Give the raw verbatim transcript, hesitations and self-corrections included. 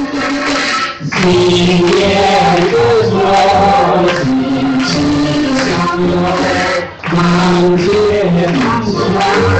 新年不错，新气象哟，满天满山。